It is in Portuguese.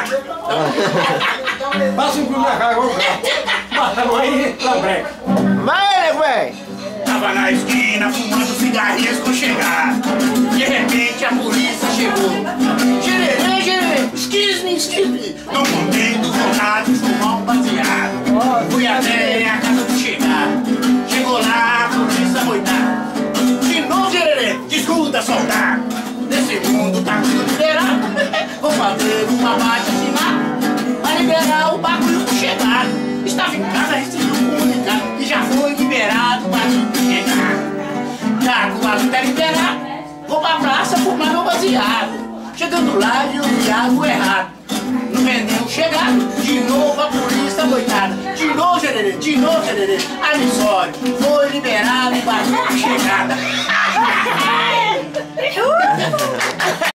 Passa um clube na cara, vamos cá. Passa a mão aí, lambré. Vai, velho. Tava na esquina fumando cigarrinhos com chegar. De repente a polícia chegou. Gererê, gererê, excuse me. Não contendo vontade de fumar um baseado. Fui até a casa do chegar. Chegou lá, a polícia moitada. De novo, gererê, desgruda, soldado. Nesse mundo tá tudo liberado. Vou fazer uma baixa assinada pra liberar o bagulho com chegar. Estava em casa, recebeu um comunicado que já foi liberado pra chegar. Já que o bagulho tá liberado, vou pra praça fumar meu baseado. Chegando lá e o viado errado. Não vendeu chegado, de novo a polícia boitada. De novo, gererê, I'm sorry, foi liberado o bagulho com chegada.